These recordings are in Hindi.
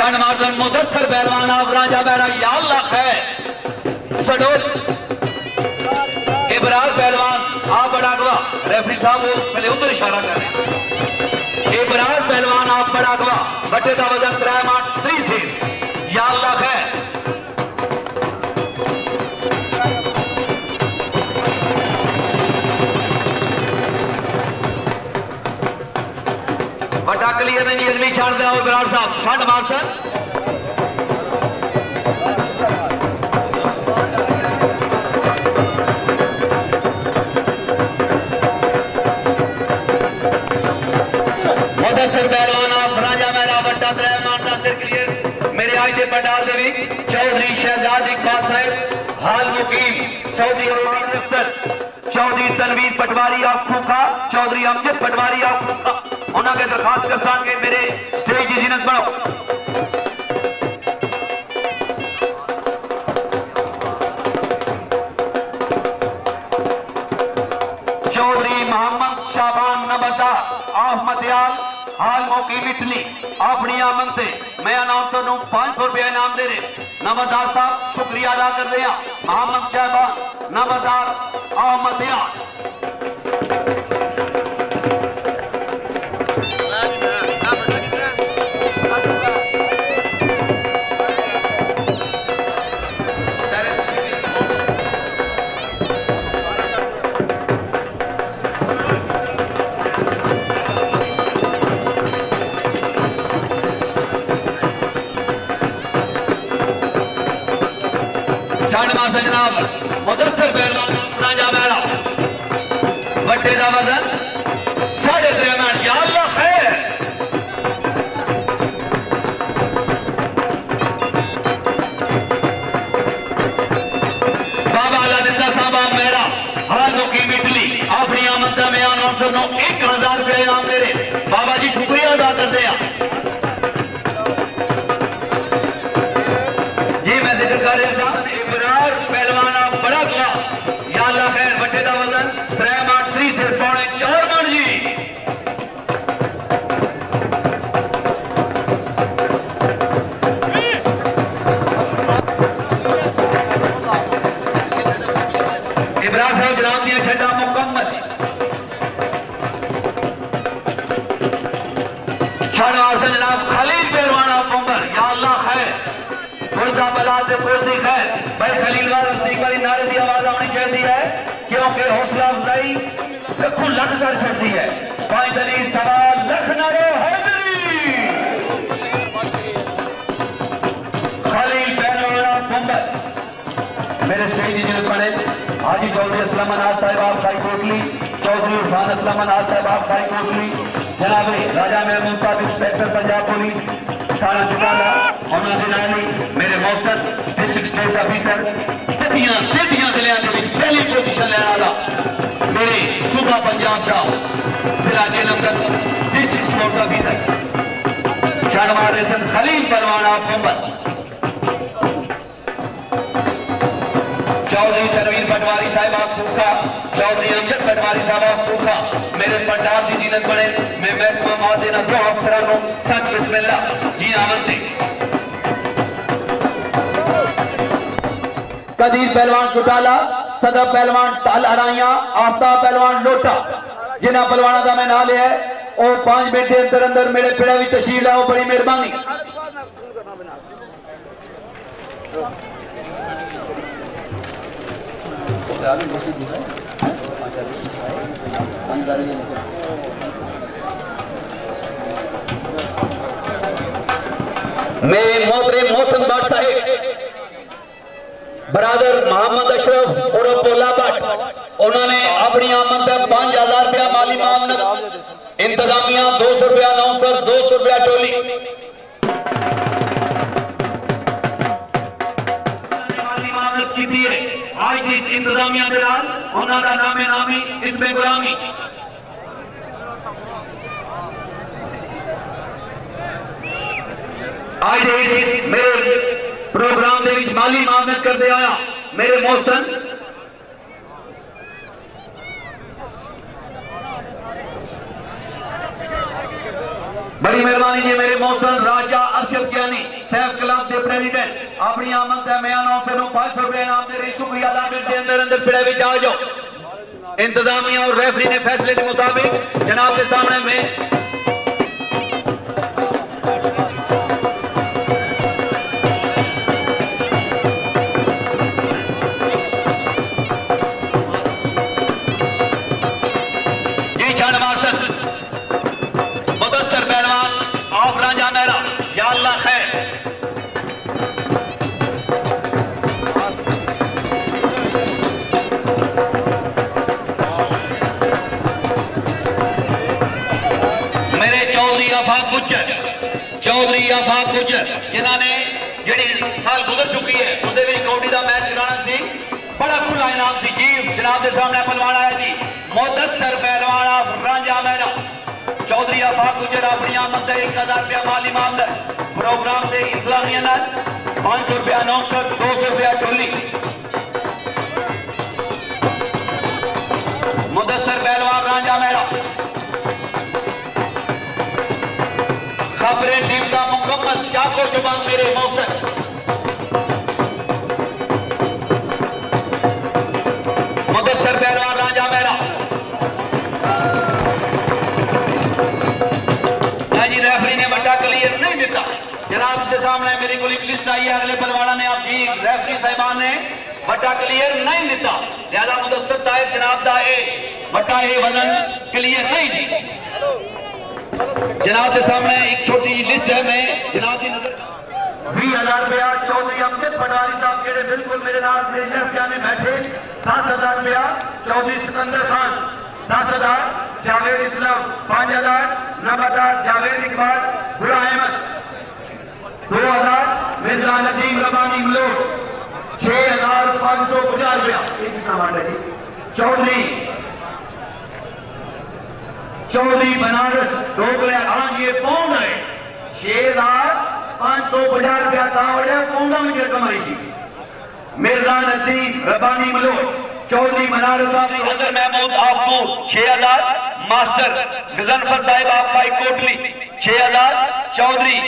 शान मार्जन मुदस्सर पहलवान आप राजा बैरा या अल्लाह है सडोल इबरार पहलवान आप बड़ा अगवा रेफरी साहब वो पहले उधर इशारा कर रहे हैं इबरार पहलवान आप बड़ा अगवा बटे का वजन 3 से या अल्लाह है बटा क्लियर नहीं अगली छाड़ दिया इबरार साहब छंड मार सर पंडाल देवी चौधरी शहजाद इकबाल साहब हाल मुकीम सऊदी अरब अफसर चौधरी तनवीर पटवारी ऑफ खूखा चौधरी अमजद पटवारी ऑफ खूखा उन्होंने दरखास्त कर सन मेरे स्टेज की जीनत बनाओ चौधरी मोहम्मद शाबान नंबरदार ऑफ मदयाल हाल मुकीम इटली अपनी आमद से मैं अनाउंसर को 500 रुपया इनाम दे रहे नंबरदार साहब शुक्रिया अदा कर दिया मोहम्मद शहबान नंबरदार अहमद जनाब मुदस्सर पहलवान राजा बैरा बट्टे का वजन 3.5 मन या अल्लाह खैर बाबा अलादिंदा साहब मेरा हाल मुकीम इटली अपनी आमद का मैं अनाउंसर को 1000 रुपया इनाम दे रहे बाबा जी शुक्रिया अदा करते हैं जी मैं जिक्र कर रहा था पहलवान आप बड़ा हुआ या अल्लाह खैर बट्टे का वजन 3 से 4.5 मन जी इब्राहिम साहब जनाब दिया छड्डा मुकम्मल जनाब खलील पहलवान आप उमर या अल्लाह खैर गुरदा बला से गुरदी खैर भाई खलीलवार वाली नारे की आवाज आनी चाहिए है क्योंकि हौसला अफजाई रखू लख कर छड़ती है पांच दली सवा लख नारो हैदरी खलील पहलवान मुंबई मेरे स्टेज जिन्हें पढ़े हाजी चौधरी असलम अनाज साहब आप खाई कोटली चौधरी उर्फान असलम अनाज साहब आप खाई कोटली जनाब राजा महमूद साहब इंस्पेक्टर पंजाब पुलिस थाना चुकाला मेरे मौसद डिस्ट्रिक्ट स्पोर्ट्स ऑफिसर जिले पहली पोजीशन लेने वाला मेरे सूबा पंजाब का जिला जेलमगढ़ डिस्ट्रिक्ट स्पोर्ट्स ऑफिसर शानवार रेसन खलील पहलवान आप मुंबई चौधरी तनवीर पटवारी साहब आप खूखा चौधरी अमजद पटवारी साहब आप खूखा मेरे पंडाल की जीनत बने मैं महकमा मादेना 2 अफसरों को सच बिस्मिल्लाह जी आमद दे कदीर पहलवान चुटाला सदर पहलवान टाल अराइया आफ्ताब पहलवान लोटा जिन्हें पहलवाना का मैं ना लिया है और 5 मिनट के अंदर अंदर मेरे पिड़ा भी तशरीफ लाओ बड़ी मेहरबानी मेरे मोहतरम मौसम भट्ट साहिब बरादर मोहम्मद अशरफ और पोला भट्ट उन्होंने अपनी आमद का 5000 रुपया माली मामनत इंतजामिया 200 रुपया अनाउंसर 200 रुपया टोली माली मामनत की थी आज की इंतजामिया के नाल उन्होंने नामे नामी इसमें गुलामी आज मेरे प्रोग्राम के माली मामनत करते आया मेरे मौसन बड़ी मेहरबानी जी मेरे मौसम राजा अरशद ज्ञानी सैफ क्लब के प्रेसिडेंट अपनी आमद है मैं अनाउंसर को 500 रुपए इनाम दे रही शुक्रिया अदा करते अंदर पिड़े में आ जाओ। इंतजामिया और रेफरी ने फैसले के मुताबिक जनाब के सामने में चौधरी आफाक गुज्जर जिन्होंने जी साल गुजर चुकी है उसके कौडी का मैच कराना सी बड़ा खुला इनाम सी जी जनाब के सामने पहलवान आया जी मुदस्सर पहलवान रांझा मेरा चौधरी आफाक गुज्जर अपनी आमद 1000 रुपया माली इनाम प्रोग्राम के इंतजामिया 500 रुपया अनाउंसर 200 रुपया टोली मुदस्सर पहलवान रांझा मेरा खबरें टीम का मुकम्मल चाको जुबान मेरे मौसम मुदस्सर पहलवान राजा मेरा जी रेफरी ने बड़ा क्लियर नहीं दिता जनाब के सामने मेरी को लिस्ट आई है अगले पहलवान ने आप जी रेफरी साहिबान ने बड़ा क्लियर नहीं दिता लिहाजा मुदस्सर साहिब जनाब का बड़ा वजन क्लियर नहीं दी जनाब के सामने एक छोटी लिस्ट है मैं जनाब की नजर 20,000 रुपया चौधरी अमजद पटवारी साहब जेडे बिल्कुल मेरे नाम मेरे लेफ्ट में बैठे 10,000 रुपया चौधरी सिकंदर खान 10,000 जावेद इस्लाम 5,000 नंबरदार जावेद इकबाल गुला अहमद 2,000 मिर्जा नदीम रबानी मलोक 6,550 रुपया चौधरी बनारस डोगरे आज ये पौंड है 6,550 रुपया पौंडा में कमाई थी मिर्जा नदीम रबानी मलोक चौधरी बनारस हजर महमूद आफूर 6,000 मास्टर गजनफर साहिब आपका कोटली 6,000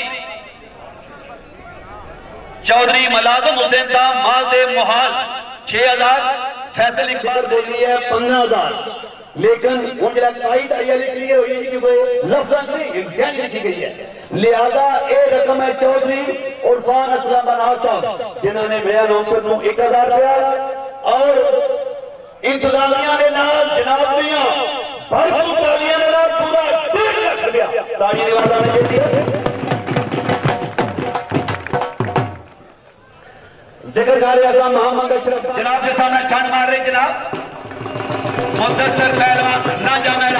चौधरी मलाजम हुसैन साहब मालदेव मोहाल 6,000 फैसल इकबाल दे रही है 15,000 लेकिन क्लियर हुई कि वो लफ्ज़ नहीं लिखी गई है लिहाजा ये रकम है चौधरी उरफान असलम बनार साहब जिन्होंने मेरा अनाउंसर को 1,000 रुपया और इंतजामिया ने नाम जनाब दिया भरपूर तालियां ने नाम पूरा 1.5 लाख रुपया ताजी निवासा ने दे दिया जिक्र कर रहे हैं मोहम्मद अशरफ जनाब के सामने छान मार रहे जनाब मुदस्सर पहलवान राजा मेरा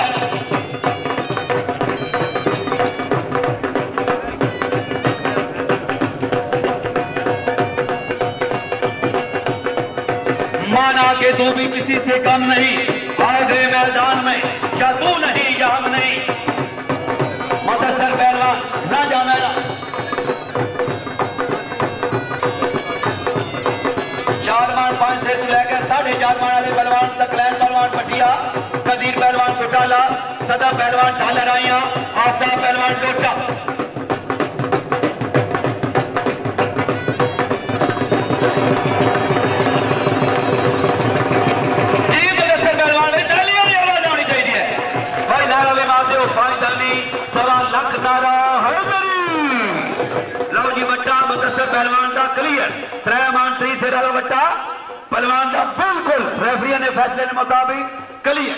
माना के तू भी किसी से कम नहीं आगे मैदान में क्या तू नहीं या हम नहीं मुदस्सर पहलवान राजा मेरा 4 मान 5 से लेकर 4.5 मान वाले पहलवान सकलैन पहलवान पटिया कदीर पहलवान टोटाला सदा पहलवान ढालराइया आफ्ताब पहलवान टोटा पहलवान तालियां की आवाज आनी चाहिए भाई नारा ले मार दो 5 ताली 1.25 लाख नारा लो जी बट्टा मुदस्सर पहलवान का क्लियर 3 मान 3 से डाला बट्टा पहलवान का बिल्कुल रेफरी ने फैसले के मुताबिक क्लियर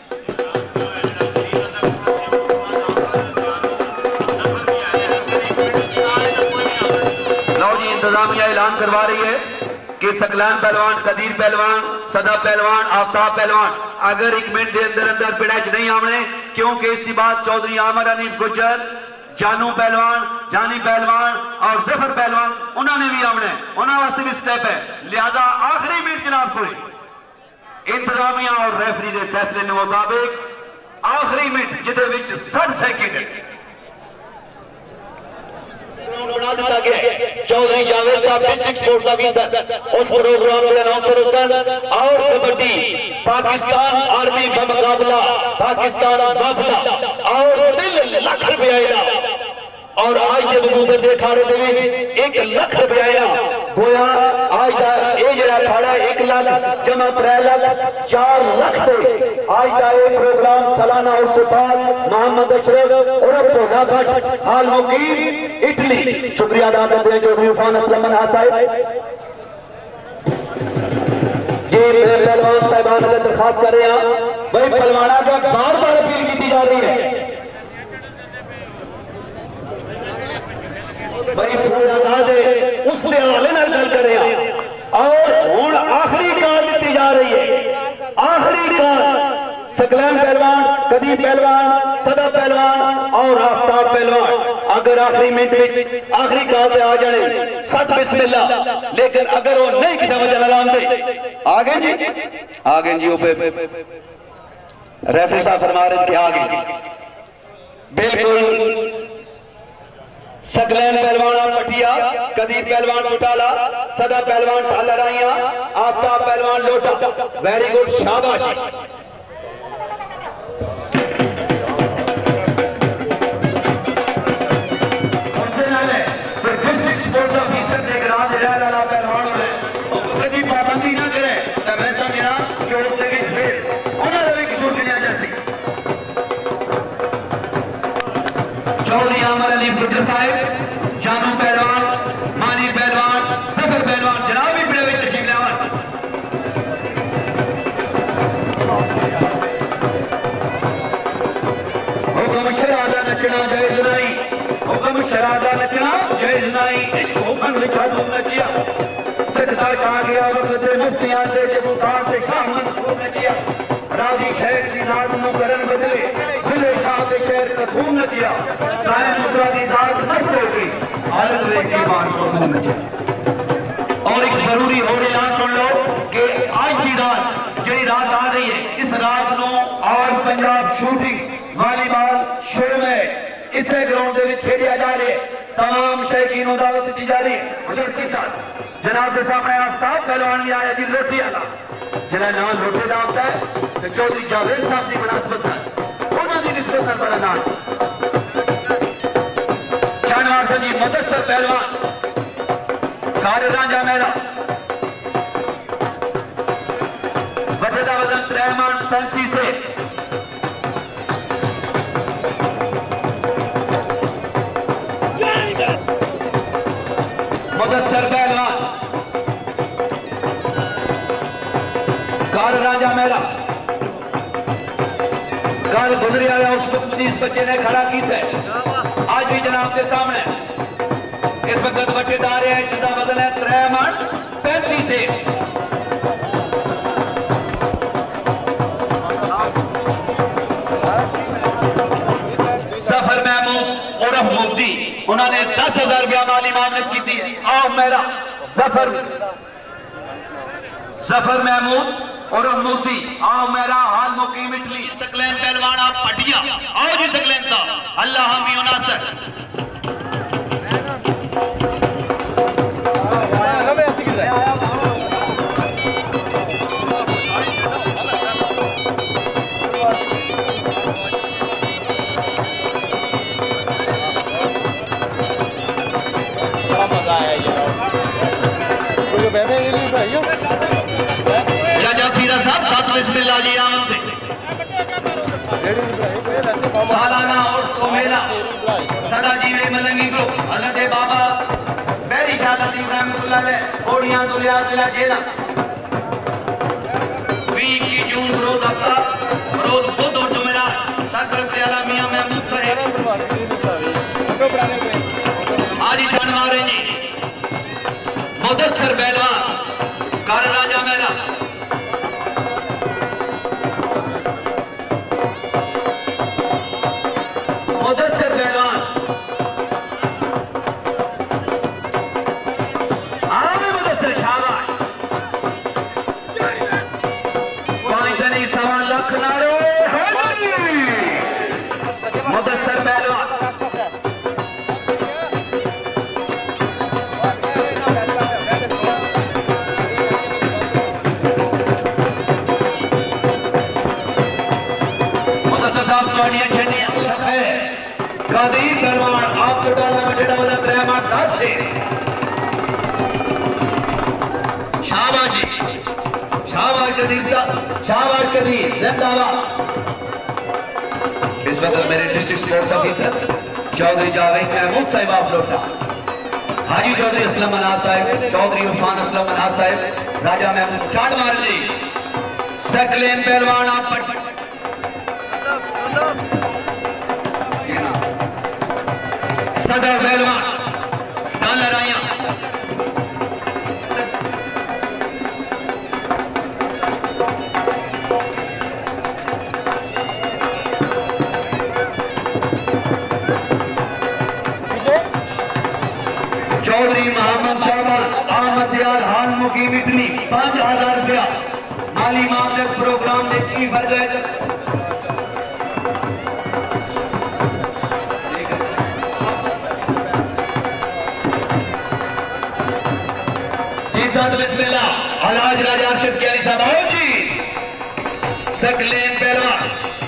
लो जी इंतजामिया ऐलान करवा रही है कि सकलैन पहलवान कदीर पहलवान सदा पहलवान आफ्ताब पहलवान अगर 1 मिनट के अंदर अंदर पिड़ा च नहीं आने क्योंकि इसके बाद चौधरी आमर अनीफ गुज्जर जानू पहलवान जानी पहलवान और जफर पहलवान उन्होंने भी आमना उन्होंने वास्ते भी स्टेप है लिहाजा आखिरी मिनट जनाब कोई इंतजामिया और रेफरी के फैसले के मुताबिक आखिरी मिनट जिदे 60 सेकंड बना दिया गया चौधरी जावेद साहब डिस्ट्रिक्ट स्पोर्ट्स ऑफिसर उस प्रोग्राम के अनाउंसर हुसैन और कबड्डी पाकिस्तान आर्मी बमुकाबला पाकिस्तान बाबला और 3 लाख रुपया और आज के बगूदर दे खाड़े दे 1 लाख रुपया आया गोया आज का ये जरा खाड़ा 1 लाख जमा 3 लाख 4 लाख दे आज का ये प्रोग्राम सालाना उस बाद मोहम्मद अशरफ और पौधा भट्ट हाल मुकीम इटली शुक्रिया अदा करते हैं चौधरी उफान असलम मन्हा साहब जी पहलवान साहबान अगर दरखास्त कर रहे हैं भाई पहलवाना का बार बार अपील की जा रही है भाई उस हवाले नाल गल कर रहे हैं और हुण आखिरी कार दी जा रही है आखिरी कार सकलैन पहलवान कदी पहलवान सदा पहलवान और आफ्ताब पहलवान अगर आखिरी मिनट में आखिरी कार पे आ जाए सच बिस्मिल्लाह लेकिन अगर वो नहीं किसी वजह लाते आ गए जी रेफरी साहब फरमा रहे थे आ गए बिल्कुल सकलैन पहलवान पटिया कदीर पहलवान बुटाला सदा पहलवान ढालराइया आफ्ताब पहलवान लोटा वेरी गुड शाबाश डिस्ट्रिक्ट स्पोर्ट्स ऑफिसर देख रहा लाला पहलवान कभी पाबंदी ना करे तो मैं समझना कि उसके फिर उन्होंने भी किशोर दुनिया जैसी चौधरी आमर अली गुज्जर साहब जानू पहलवान मानी पहलवान जफर पहलवान जनाब भी बड़े तशरीफ लावन हुक्म शरादा नचना जायज नहीं हुक्म शरादा नचना जायज नहीं इश्क हुक्म लिखा तुम नचिया सजदा खा गया वक्त मुफ्तियां दे जबूतार से शाह मंसूर ने किया राजी शहर की नाज मुकरन बदले दिले शाह के शहर कसूम न किया दाएं दूसरा की जात मस्त होगी हालत रेखी बार सोनू न किया और एक जरूरी और ऐलान सुन लो कि आज की रात जी रात आ रही है इस रात को और पंजाब शूटिंग वॉलीबॉल शो में इसे ग्राउंड में खेलिया जा रही है तमाम शौकीनों दावत दी जा रही है जनाब के सामने आफ्ताब पहलवान भी आया जी लोटी वाला जिला नाम लोटे का होता है तो चौधरी जावेद साहब की मुनासबत है उन्होंने निस्बत में बड़ा नाम जानवार से जी मुदस्सर पहलवान कार रांझा मेला बटेदा वजन 35 से मुदस्सर पहलवान कार रांझा मेला कल गुजरी आया उस वक्त इस बच्चे ने खड़ा किया आज भी जनाब के सामने इस वक्त बटेदार है जिसका वजन है 35 से सफर महमूद उर्फ मोदी उन्होंने 10,000 रुपया माली मामलत की थी आओ मेरा जफर महमूद और मोदी आओ मेरा हाल मुकीम इटली सकलैन पहलवान आप पटिया आओ जी सकलैन का अल्लाह हामी नासर सालाना और सोमेला सदा जीवे मलंगी ग्रुप हजरत बाबा बैरी शाह लतीफ रहमतुल्लाह अलैह ओडियां दुलिया जिला जेला 20 जून रोज हफ्ता रोज बुध और जुमेरात सरकार से आला मियां महमूद साहब आज जानवर जी मुदस्सर पहलवान कार राजा मेला मुदस्सर पहलवान आम मुदस्सर शाबाश 5.25 लाख नारो मुदस्सर पहलवान मुदस्सर साहब कदीर पहलवान आपको फुटाला बटेड़ा वाला ड्रामा 10 से शाबाश जी, शाबाश कदीर साहब, शाबाश कदीर, जिंदाबाद। इस वक्त मेरे district sports officer Chaudhary Javed Mahmood साहिब आप लोग हाजी चौधरी असलम मनाज साहब, चौधरी उस्मान असलम मनाज साहब, राजा महमूद चाटमार जी, सकलेन पहलवान आप सदर पहलवान लड़ाइया चौधरी मोहम्मद शाहबान अहमद यार हाल मुकीम इटली 5000 रुपया माली मामले प्रोग्राम देखी भर गए। बिस्मिल्लाह अलहाज राजा अरशद कियानी साहब आओ जी। सकलेन पहलवान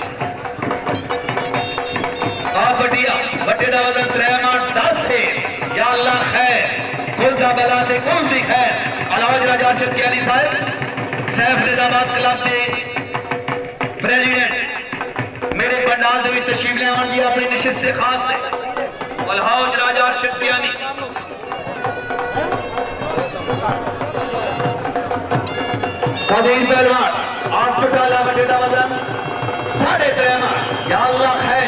आप बटिया बटे का वजन 3.10 से या अल्लाह खैर कुल का बला से कौन सी खैर अलहाज राजा अरशद कियानी साहब सैफ निजामाबाद क्लब के प्रेसिडेंट मेरे पंडाल में तशरीफ ले आवन जी अपनी निशिस्त खास से अलहाज राजा अरशद कियानी कदीर पहलवान आप फुटाला बटेड़ा वजन 3.5 या अल्लाह खैर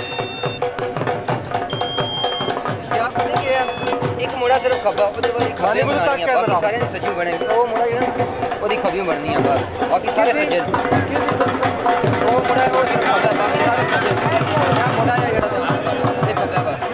एक मुड़ा सिर्फ खब्बा खब्बे बनानी है बाकी सारे सजी बनेंगे वो मुड़ा जेड़ा ओदी खब्बी बननी है बस बाकी सारे सजे वो मुड़ा वो सिर्फ खब्बा बाकी सारे सजे मुड़ा या जेड़ा एक खब्बा बस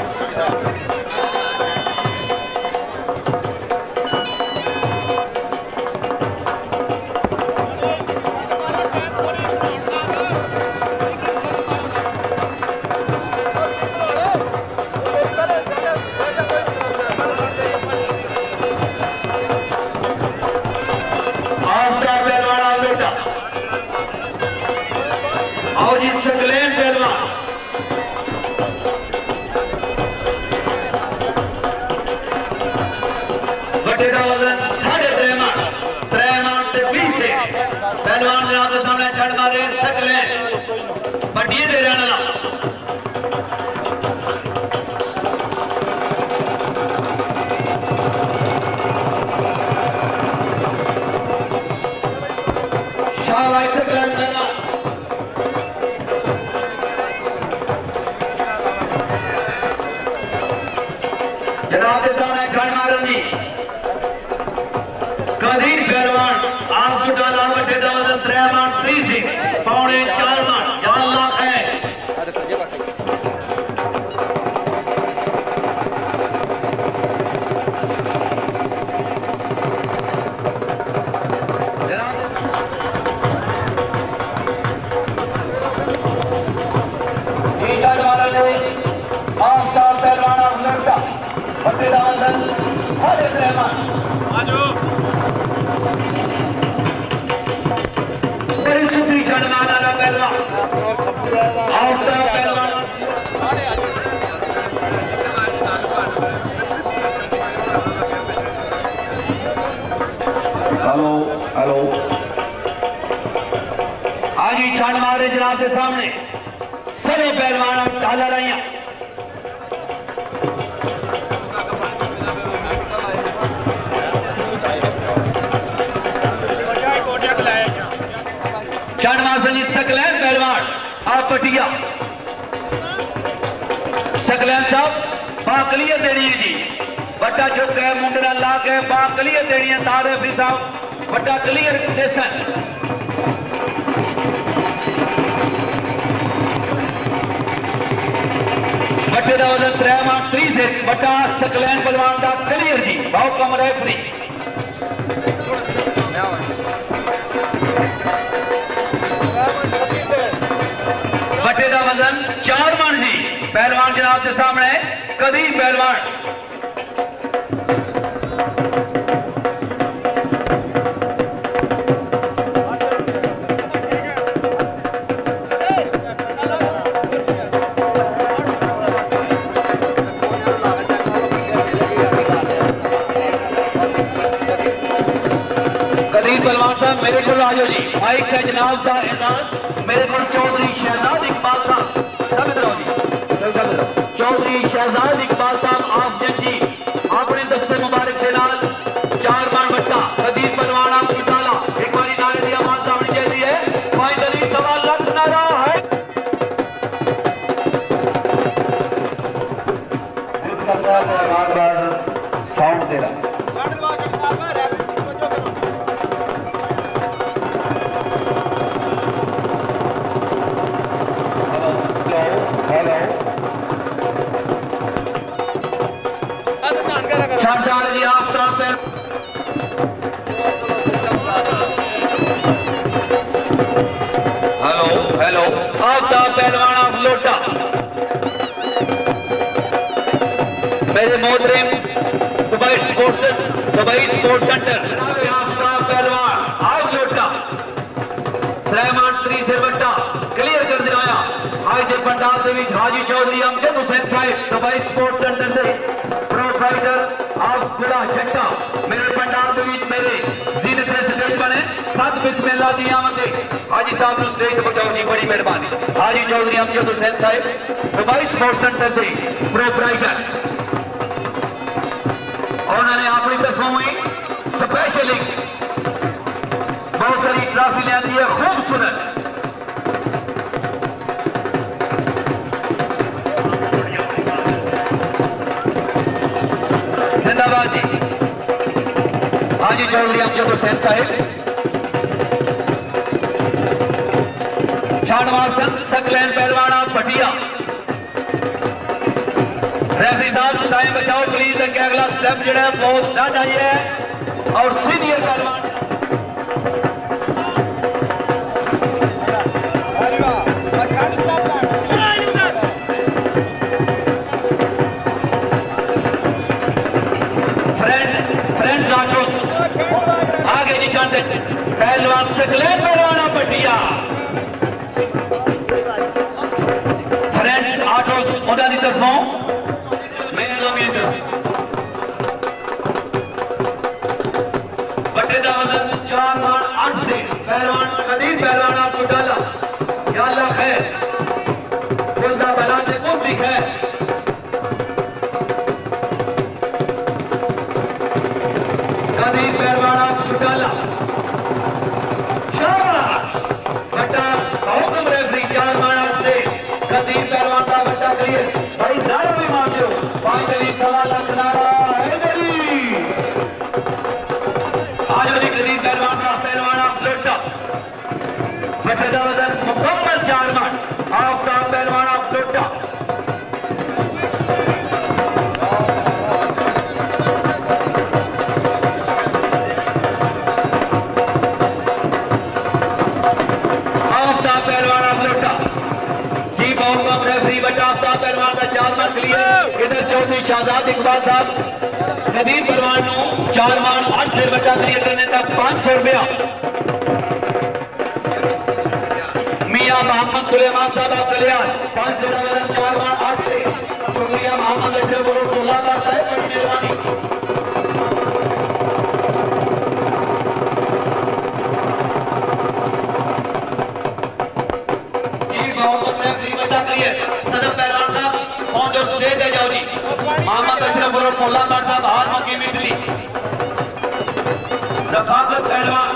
के सामने सरे पहलवान डाला रही चांदमासनी सकलैन पहलवान आप पटिया सकलैन साहब बाकलियत देनी है जी बड़ा चुक है मुंडरा ला के बाकलियत देनी है तारे साहब बड़ा क्लियर देसन बटे का वजन 3.3 से बटा सकलैन पहलवान का क्लियर जी बहुत कम रेफरी बटे का वजन 4 मन जी पहलवान जनाब के सामने कदीर पहलवान आजो जी माइक है जनाब का एजाज मेरे को चौधरी शहजाद इकबाल साहब चौधरी शहजाद इकबाल साहब आफजन जी अपने दस्ते मुबारक के नाल 4 मान बट्टा कदीर परवाना कुटाला एक बारी नारे दी आवाज आवनी चाहिए है फाइनली 1.25 लाख नारा है बार साउंड दे रहा हेलो आफ्ताब पहलवान ऑफ लोटा मेरे मोहतरम दुबई स्पोर्ट्स सेंटर आफ्ताब पहलवान ऑफ लोटा 3 मान 3 से बट्टा क्लियर कर दिया आज के पंडाल के विच हाजी चौधरी अमजद हुसैन साहिब दुबई स्पोर्ट्स सेंटर से प्रो फाइटर ऑफ गुड़ा जट्टा मेरे पंडाल के विच मेरे जीनत रेसिडेंट बने 7 बिस्मिल्लाह दी आमदे हाजी साहब ने स्टेज पर जाओ जी बड़ी मेहरबानी हाजी चौधरी अमजद हुसैन साहिब दुबई स्पोर्ट्स सेंटर से प्रोप्राइटर और उन्होंने अपनी तरफों ही स्पेशली बहुत सारी ट्रॉफी लिया है खूबसूरत जिंदाबाद जी हाजी चौधरी अमजद हुसैन साहिब सकलैन पहलवाना पटिया रेफरी साहब टाइम बचाओ प्लीज अगे अगला स्टेप जो है बहुत ज्यादा है और सीनियर पहलवान फ्रेंड्स आगे निकालते पहलवान सकलैन पहलवाना पटिया उन्होंने की तरफों बट्टे का वजन 4 मान 8 से पहलवान कदीर पहलवान आप डाला या अल्लाह खैर खुदा बना से कौन दिखा है कदीर पहलवान आप डाला शाबाश बट्टा हुक्म रेफरी 4 मान 8 से कदीर पहलवान का बट्टा क्लियर भाई नारा भी मान दो फाइनली 1.25 लाख नारा है गली आज जी कदीर पहलवान साहब पहलवान आप लोटा बट्टे का वजन मुकम्मल 4 मान आफ्ताब पहलवान आप लोटा इधर चौधरी शहजाद इकबाल साहब कदीर परवान 4 मान 8 से बच्चा क्लियर करने तक 500 रुपया मियां मोहम्मद सुलेमान साहब आप कल्याण 500 रुपया 4 मान 8 से शुक्रिया मोहम्मद अशरफ उल्लाह साहब बड़ी मेहरबानी स्टेज है जाओ जी मोहम्मद अशरफ उल्लाह साहब हार मौकी मिटली रफाकत पहलवान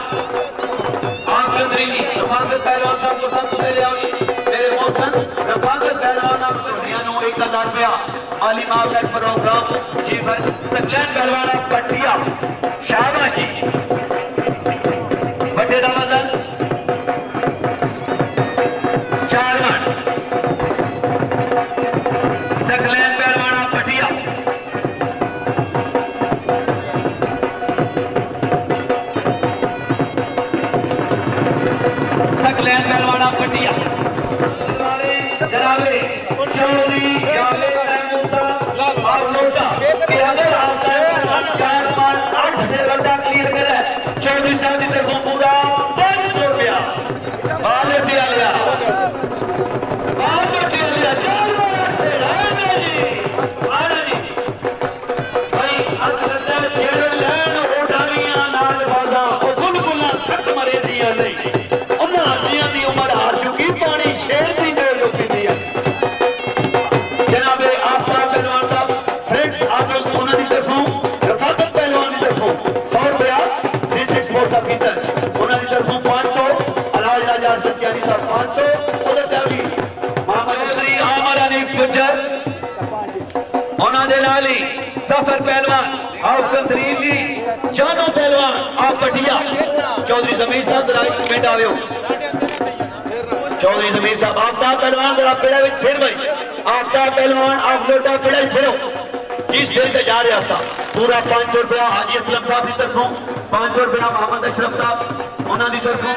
रफाकत पहलवान साहब को सब ले आओ जी मेरे मोहसन रफाकत पहलवान आप दुनिया नो 1000 रुपया माली मामला प्रोग्राम जी पर सकलैन पहलवान आप पटिया शाबाश जी बट्टे का वजन 4 मान सकलैन पहलवाना पटिया सकलैन पहलवाना पटिया जनाबे चौधरी और लोटा कि अगर आपका 4 मान 8 से बट्टा क्लियर करे चौधरी साहब की तरफों पूरा 500 रुपया बाल रुपया लिया 4 मान 8 से मरे दिया पानी शेर की जो लोग दिया जनाब आफ्ताब पहलवान साहब फ्रेंड्स आप लोग उन्होंने तरफों रफाकत पहलवान की तरफों 100 रुपया डिस्ट्रिक्ट स्पोर्ट्स ऑफिसर उन्होंने तरफों 500 अलाज राजा सत्यानी साहब 500 उधर त्यागी मोहम्मद चौधरी आमर अली गुज्जर उन्होंने नाली सफर पहलवान आप कंदरीली जानो पहलवान आप पटिया चौधरी जमीर साहब जरा मिनट आवे चौधरी जमीर साहब आफ्ताब पहलवान जरा पेड़ा फिर भाई आफ्ताब पहलवान आप लोटा पेड़ा फिरो जिस दिल से जा रहा था पूरा 500 रुपया हाजी असलम साहब की तरफों 500 रुपया मोहम्मद अशरफ साहब उन्होंने तरफों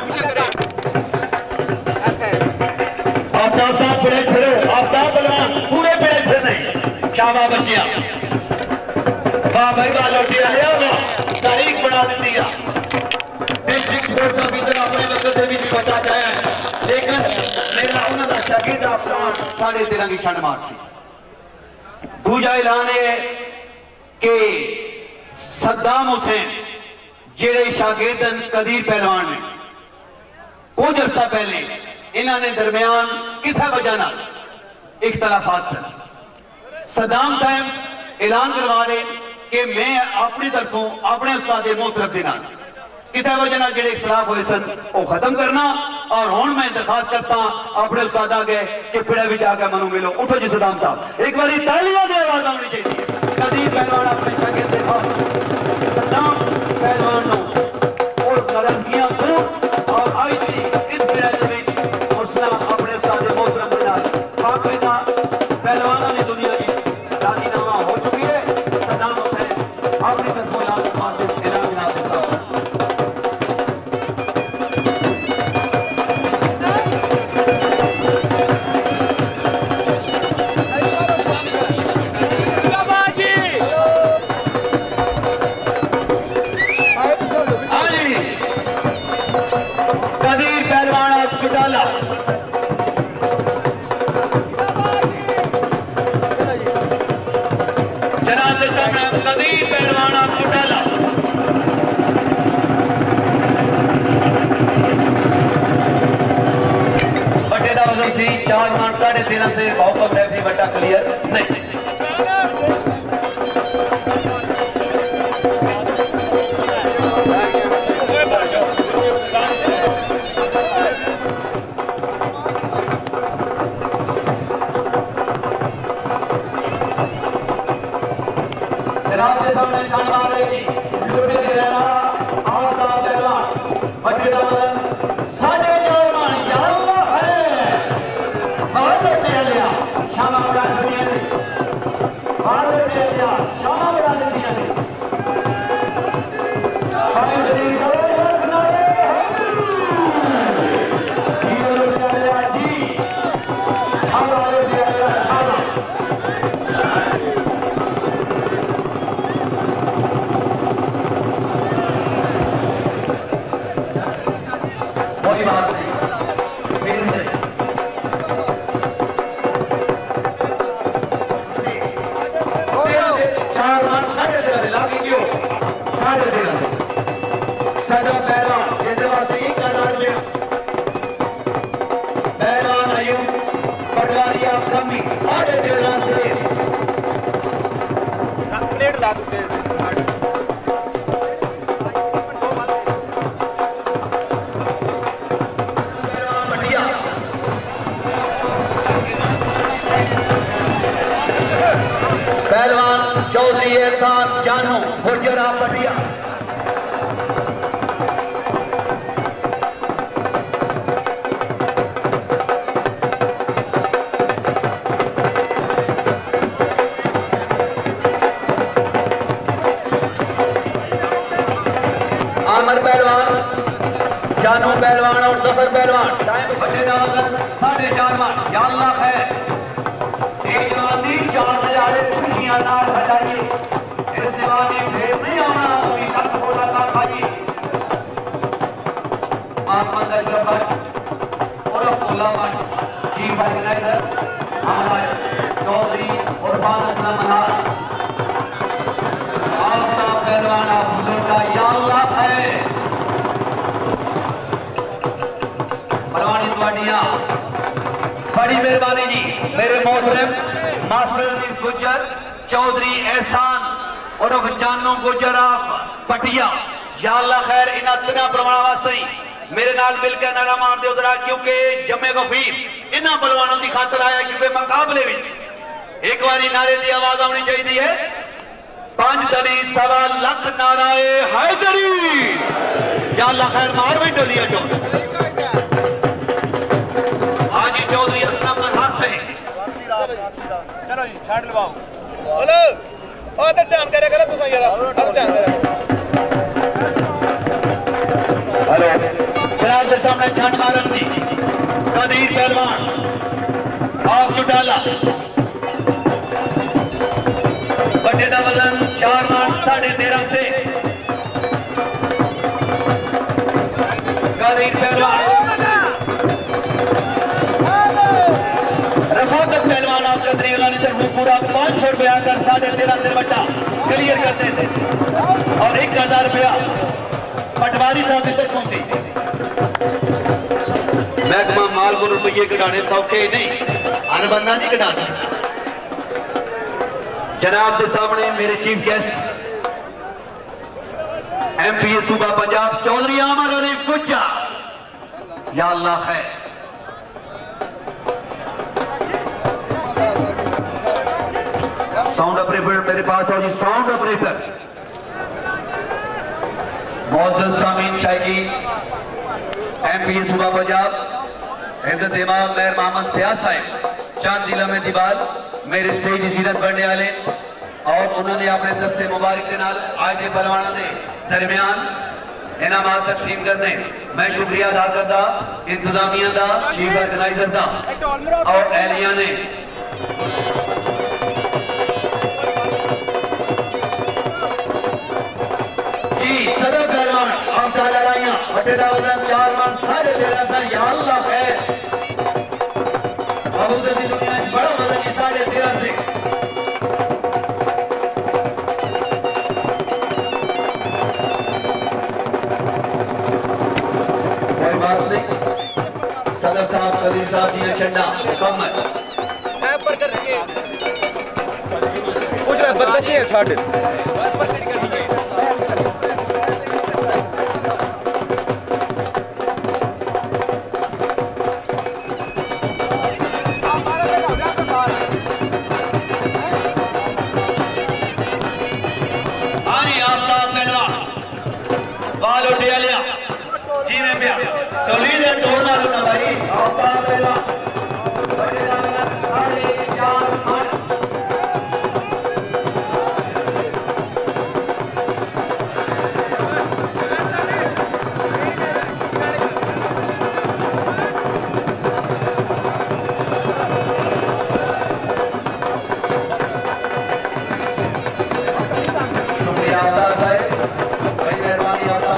आफ्ताब साहब पेड़ा फिरो आफ्ताब पहलवान पूरे पेड़े फिर नहीं शाबा बच्चिया वाह भाई वाह लौटी रहे हो तारीख बना दी है डिस्ट्रिक्ट स्पोर्ट्स ऑफिसर अपने वक्त से भी बचा जाया है लेकिन मेरा उन्होंने शागिर्द अफसान 13.5 की छंड मार सी दूजा ऐलान है कि सद्दाम हुसैन जेड़े शागिर्द कदीर पहलवान ने कुछ अर्सा पहले इन्होंने दरमियान किसी वजह ना इख्तलाफात से सद्दाम साहब ऐलान करवा रहे कि मैं अपनी तरफों अपने उस्ताद मोहतरम देना किसी वजह जो इख्तलाफ हुए सन वो खत्म करना और हुण मैं दरखास्त करसा अपने उस्ताद आगे कि पिड़ा भी जाकर मनु मिलो उठो जी सद्दाम साहब एक बार तालियां की आवाज आनी चाहिए कदीर पहलवान अपने शागिर्द सद्दाम पहलवान और नाराजगियां दूर और आई थी इस पिड़ा हौसला अपने उस्ताद मोहतरम देना बाकायदा पहलवानों ने दुनिया की राजीनामा हो चुकी है सद्दाम हुसैन अपनी तरफों ऐलान से भाव का रेफरी बट्टा क्लियर नहीं जनाब के सामने छान मार रही थी लुटे दे रहा आफ्ताब पहलवान बच्चे का बदन साढ़े जवान या अल्लाह है भारत पे लिया शामा बड़ा छुड़िया ने भारत पे लिया शामा बड़ा दे दिया ने भाई जी सवाल किनारे ये लुटे लिया जी छामा ले दिया छामा कोई बात नहीं फिर से चार मान 13.5 लाख क्यों 13.5 सदा पहलवान जैसे वास्ते एक नाम लिया पहलवान अयूब पटवारिया कमी 13.5 से 1.5 लाख रुपए पहलवान चौधरी एहसान जानू गुजरा पटिया आमर पहलवान जानू पहलवान और सफर पहलवान टाइम बचेगा 4.5 मान या अल्लाह खैर एक जवानी 4,000 खुशियां नाल बजाइए इस जवानी फिर नहीं आना अभी तक बोला था खाइए मोहम्मद अशरफ और अब्दुल्ला भाई चीफ ऑर्गेनाइजर हमारा चौधरी उरफान असलम मनार आफ्ताब पहलवान का या अल्लाह है परवानी तुहाडियां बड़ी मेहरबानी जी मेरे मोहतरम मास्टर गुज्जर चौधरी एहसान और जानू गुज्जर ऑफ पटिया या अल्लाह खैर इन्हां तिना प्रमाण वास्ते मेरे नाल मिलकर नारा मार दे उधरा क्योंकि जम्मे गफीर इन्हां बलवानों की खातर आया क्योंकि मुकाबले में एक बारी नारे की आवाज आनी चाहिए है 5 तरी 1.25 लाख नाराए हैदरी या अल्लाह खैर मार भी डोलिया जो हाजी चौधरी असलम हाथ से चलो जी छाड़ लवाओ हेलो ओ तो ध्यान करे करो तुसा यार ध्यान करे हेलो जनाब के सामने छांड मारन जी कदीर पहलवान आप चुटाला बटे का वजन 4 मान 13.5 से कदीर पहलवान रफाकत पहलवान आप कदरी वाली तरफ पूरा 500 रुपया कर 13.5 से बट्टा क्लियर करते थे और 1000 रुपया पटवारी साहब की तरफों से महकमा माल को रुपये कटाने सौखे नहीं हर बंदा नहीं कटा सकता जनाब के सामने मेरे चीफ गेस्ट MP सूबा पंजाब चौधरी आमर अली गुज्जा या अल्लाह है साउंड ऑपरेटर मेरे पास हो जी साउंड ऑपरेटर मौजूद सामीन शायकी MP सूबा पंजाब इज्जत इमाम मेहर मोहम्मद फयाज साहब चांद जिला में दीवाल मेरे स्टेज जीरत बढ़ने वाले और उन्होंने अपने दस्ते मुबारक के नाल आज के पहलवानों के दरमियान इनामात तकसीम करने मैं शुक्रिया अदा करता इंतजामिया का चीफ ऑर्गेनाइजर का और एहलिया ने सदर पहलवान आपका लड़ाइया बटेरा वजन 4 मान 13.5 या अल्लाह है अबूदबी दुनिया में बड़ा वजन 13.5 से कोई बात नहीं सदर साहब कदीर साहब दिया झंडा मुकम्मल पर करके कुछ ना बदमाशी है छाड़ पर कर दीजिए तो लीडर तोड़ना लूना भाई आपका पहला बटेरा 4.5 शुक्रिया अदा साहब बड़ी मेहरबानी आपका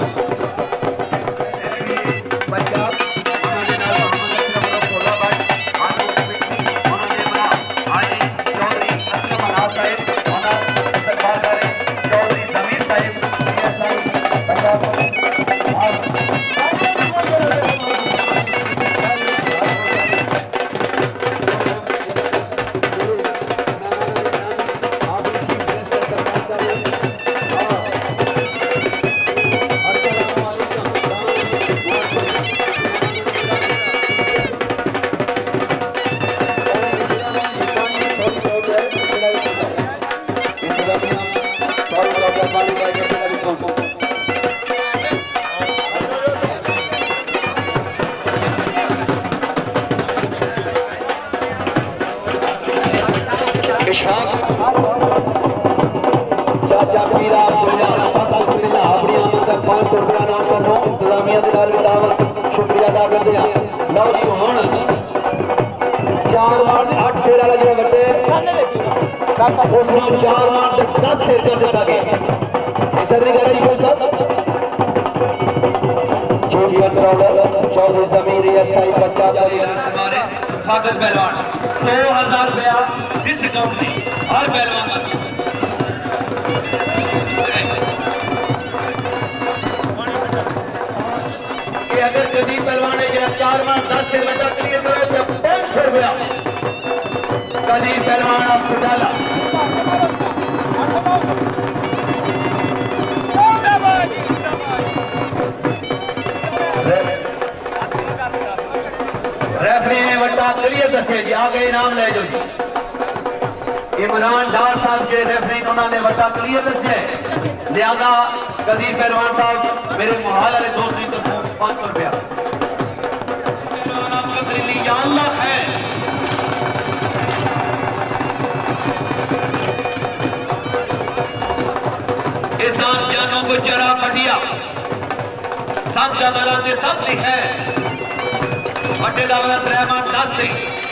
चाचा पीरा अपनी आमद तक 500 रुपया नाम सर इंतजामिया के नाल दावत शुक्रिया अदा करते हैं लो जी हुण 4 मान 8 शेर वाला जो बटे उसमें 4 मान 10 शेर कर दिता गया सदरी कह रही कोई साहब चौधरी चौधरी समीर एसआई पंजाब स्वागत पहलवान 2000 रुपया डिस्काउंट दी हर पहलवान अगर कभी पहलवान है पहलवान 10 से बचा क्लियर करो जब 500 रुपया कदीर पहलवान आप डाला रेफरी ने वटा क्लियर दसे जी आगे इनाम ले जाओ जी इमरान डार साहब के रेफरी उन्होंने वटा क्लियर दसे लिहाजा कदीर पहलवान साहब मेरे मोहाल वाले दोस्त की तरफ 500 रुपया है एहसान जानों को जरा फटिया सब जगह के सब है फटे दावत रहमान 10 से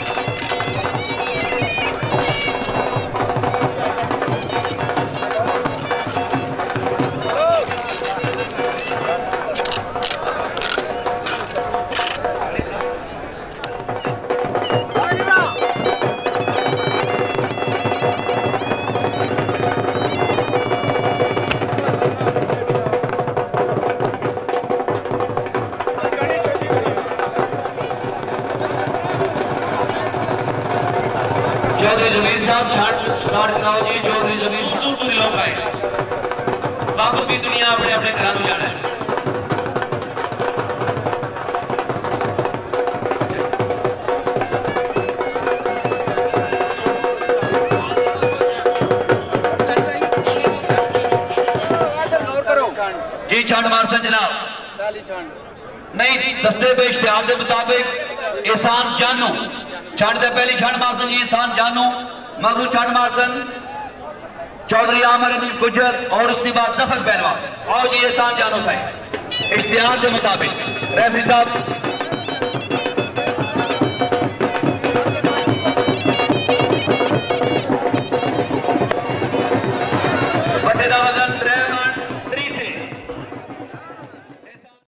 चौधरी जमीर साहब स्टार्ट कराओ जी चौधरी जमीर दूर दूर लोग आए वापस भी दुनिया अपने अपने घर में जाना है जी छंड मारसन जनाब नहीं दस्ते पे इश्तिहार के मुताबिक एहसान जानू छंड दे पहली छंड मारसन जी एहसान जानू मगरू छंड मारसन चौधरी आमिर अली गुजर और उसके बाद जफर पहलवान आओ जी एहसान जानू साहब इश्तिहार के मुताबिक रेफरी साहब